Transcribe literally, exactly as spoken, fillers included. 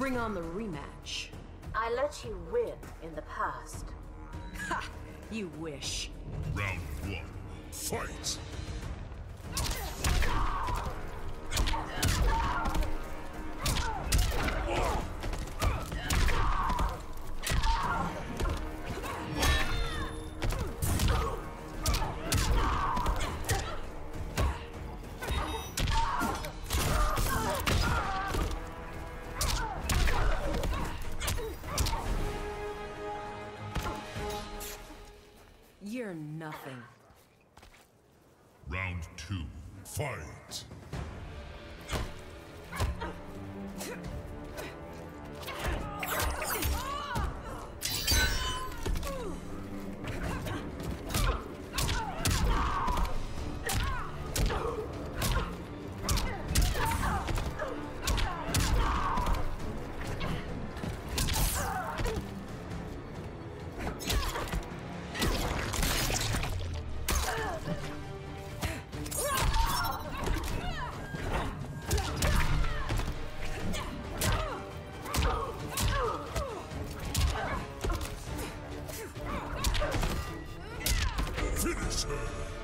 Bring on the rematch. I let you win in the past. Ha! You wish. Round one. Fight! You're nothing. Round two. Fight! Finish her!